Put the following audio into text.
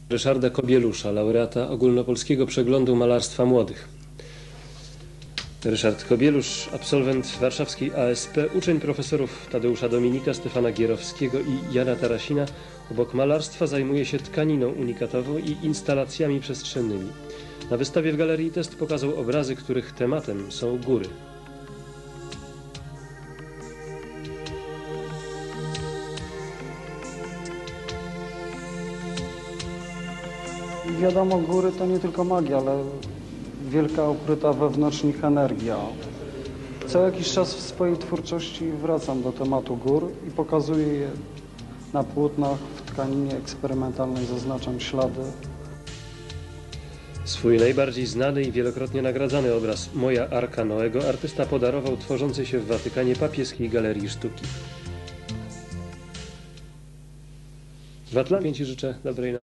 Ryszarda Kobielusza, laureata Ogólnopolskiego Przeglądu Malarstwa Młodych. Ryszard Kobielusz, absolwent warszawskiej ASP, uczeń profesorów Tadeusza Dominika, Stefana Gierowskiego i Jana Tarasina, obok malarstwa zajmuje się tkaniną unikatową i instalacjami przestrzennymi. Na wystawie w Galerii Test pokazał obrazy, których tematem są góry. Wiadomo, góry to nie tylko magia, ale wielka ukryta wewnątrz nich energia. Co jakiś czas w swojej twórczości wracam do tematu gór i pokazuję je na płótnach, w tkaninie eksperymentalnej zaznaczam ślady. Swój najbardziej znany i wielokrotnie nagradzany obraz Moja Arka Noego artysta podarował tworzącej się w Watykanie Papieskiej Galerii Sztuki. W Atlancie życzę dobrej nocy.